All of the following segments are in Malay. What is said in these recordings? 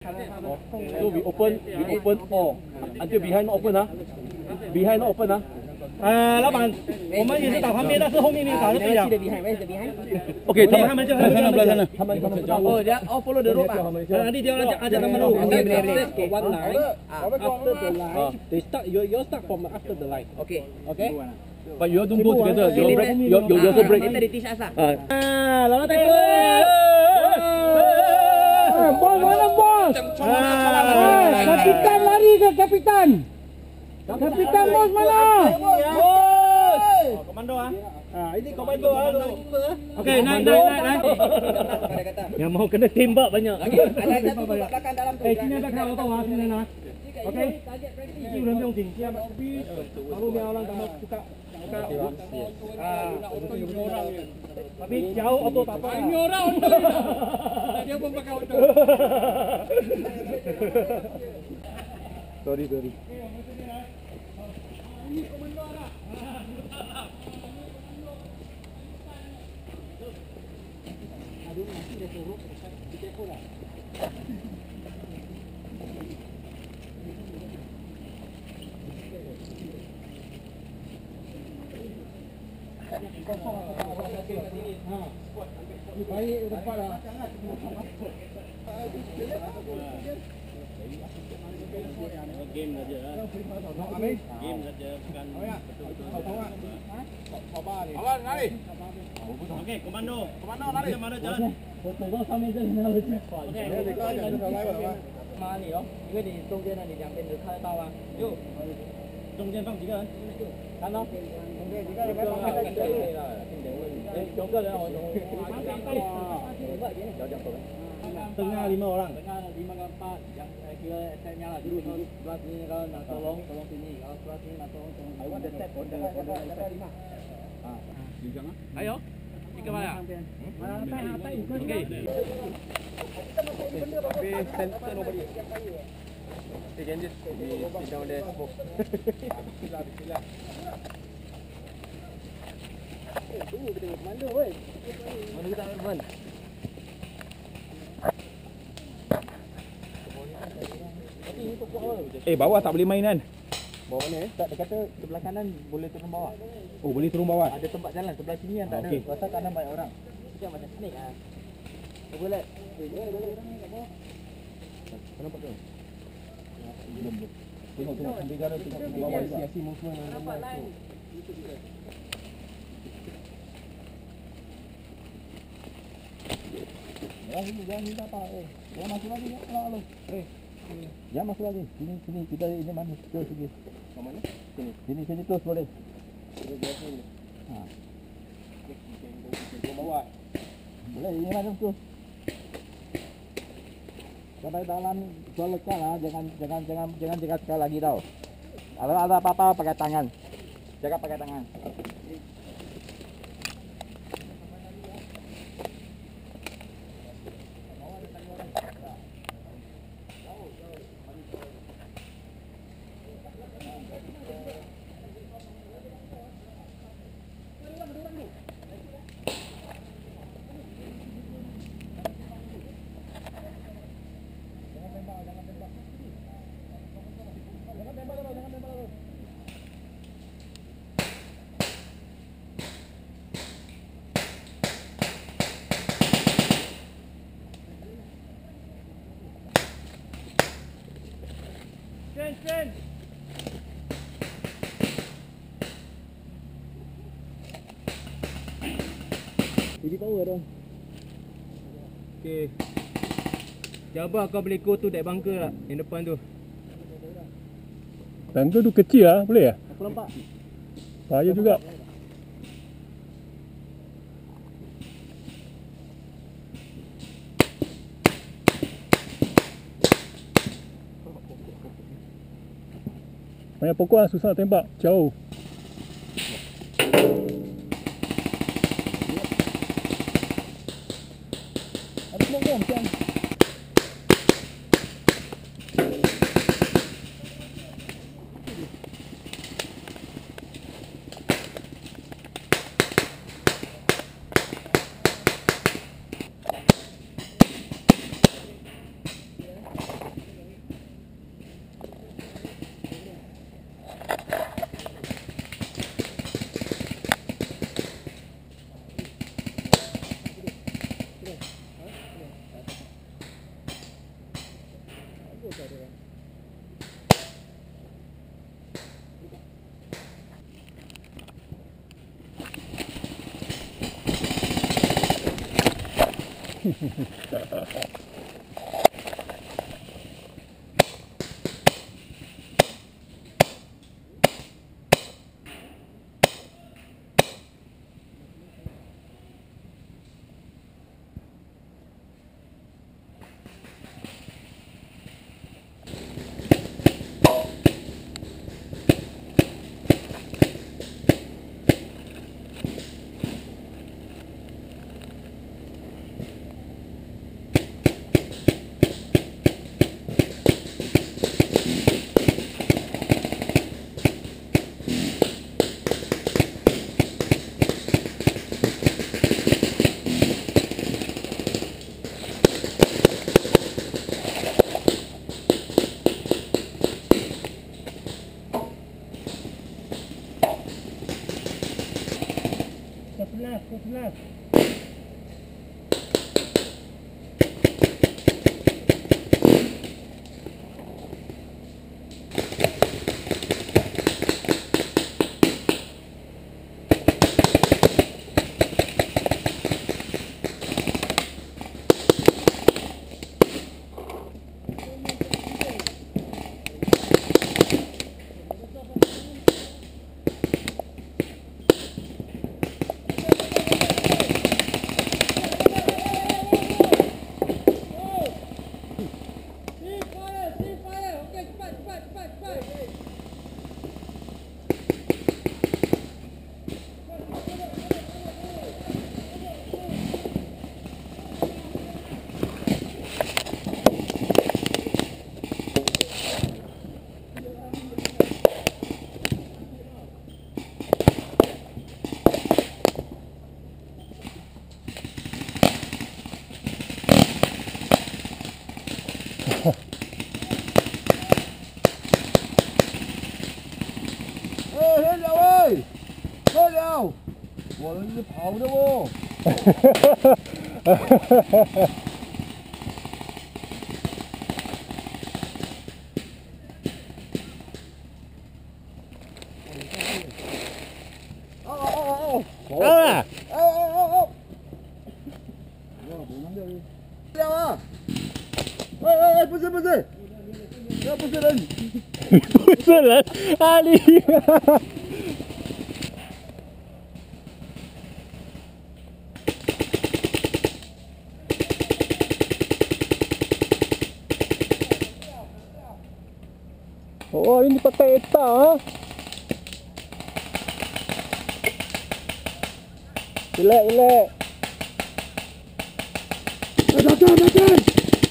So we open all until behind not open behind not open 老板，我们也是打旁边，但是后面没有打就对了。 OK， 他们就他们哦，all follow the rope 啊。Nanti dia orang ajak nama lu. Okay, one line. After the line, they start. You start from after the line. Okay. But you all don't go together. You break. You also break. Later they teach us lah. Lawan tackle. Bos mana bos? Kapitan lari ke kapitan? Kapitan bos mana? Komando ah. Ini komando Okey, naik. Yang mau kena tembak banyak. Sini ada kau tahu sini nak. Okey. Ini belum penting. Siap kopi. Baru biar orang tak mau buka. Tapi jauh auto tak apa. Ini orang auto. Dia pun pakai auto. Sorry. Ini komando arah. Aduh, nanti dia suruh kita pula. Baik, dapat dah. Game saja. Game saja bukan betul-betul. Awal lari. Okey, komando lari ke mana jalan? Tengok sampai je nak lari. Okey. 妈你哦，因为你中间呢，你两边都看得到啊。 有，中间放几个人？ 看到？中间几个人？有个人我 Tengah 5 orang. Tengah 5 ke 4 yang saya kira SM-nya lah dulu sebelah sini kalau nak tolong sini, kalau sebelah sini nak tolong. I want the step order. Ayo. Ikut mana? Atas. Okey. Tapi center nobody. They can just sit down there smoke. Bismillah. Tunggu kita komando weh. Mana kita Irfan? Bawah tak boleh main kan? Bawah mana tak, dia kata sebelah kanan boleh turun bawah. Oh, boleh turun bawah. Ada tempat jalan sebelah sini yang tak ada. Pasal kanan banyak orang. Macam snake ah. Boleh. Nampak ke? Belum. Tengok sambil gara tengok bawah siasi movement. Nampak line. Jangan minta apa. Jangan masuk lagi ya. Kalau. Jangan masuk lagi. Sini kita ini mana terus sikit. Mana? Sini terus boleh. Ke bawah. Boleh ini macam tu. Sampai dalam soal lekal lah, jangan jaga sekali lagi tau. Kalau ada apa-apa pakai tangan. Jaga pakai tangan. Stand. Jadi power dah. Okey. Jabah kau boleh go tu dek bunker tak? Yang depan tu. Bunker tu kecil lah, boleh ya? Aku nampak. Bahaya juga. Banyak pokok lah, susah nak tembak, jauh. Ada smoke macam. Sebelas. Hết rồi ơi. Hết rồi. Ủa nó như pháo đâu vô. À. Pusing. Ya pusing lagi. Betul Ali. Oh, ini pakai ETA ha? Relax. Makan.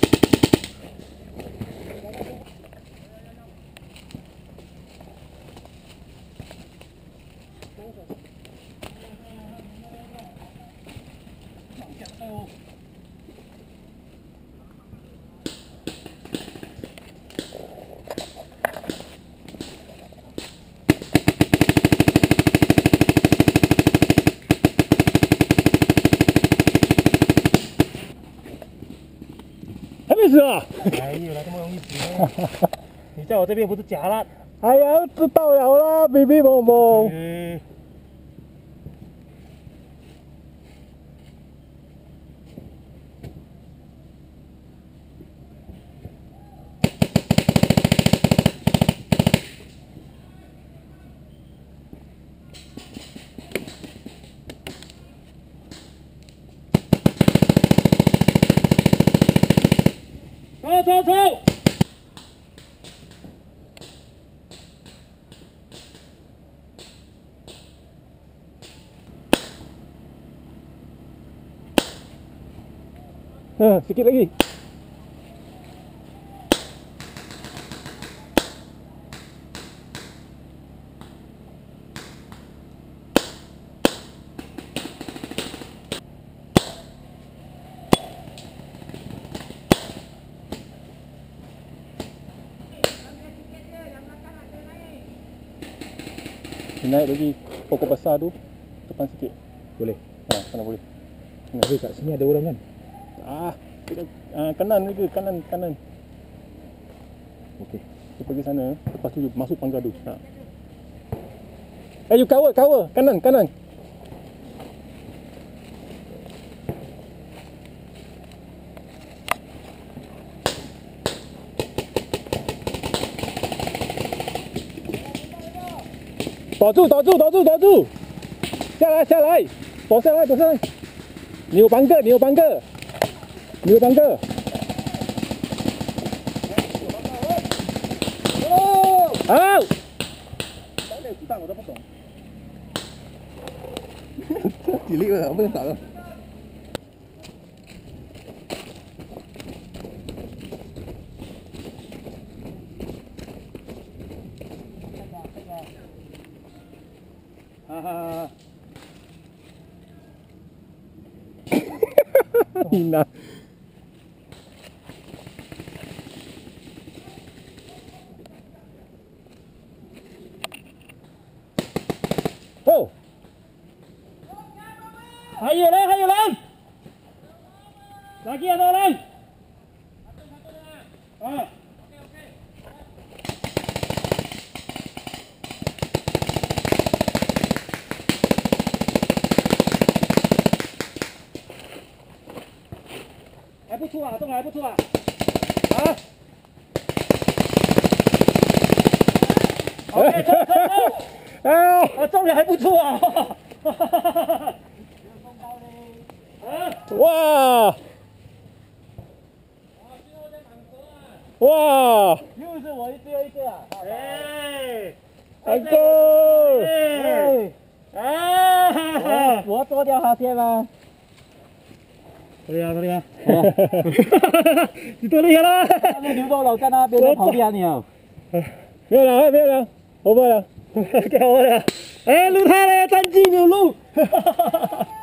Habis dah. Ayo lah, temu orang isi. 你在我这边不是假了？哎呀，知道了啦，比比蹦蹦。走！Sikit lagi. Naik lagi pokok besar tu depan sikit. Boleh. Sana boleh. Boleh kat sini ada orang kan? Kanan lagi, kanan. Okey. Kita pergi sana, lepas tu masuk pagar tu. You cover. Kanan. 打住，下来，躲下来，你有半个，好， 当那个子弹我都不懂。几粒了，不能打了。 你拿。哦，还有人，lagi ada orang. Ah. Hai不出啊，动还不出啊？啊 ？OK， 中了还不错啊！哇！哇！又是我一个啊！哎，成功！哎，我做掉他先吗？多厉害！你多厉害了！那个刘豆老在那边在跑边你啊！没有了，我不了，给我了。哎，录他了，战绩没有录。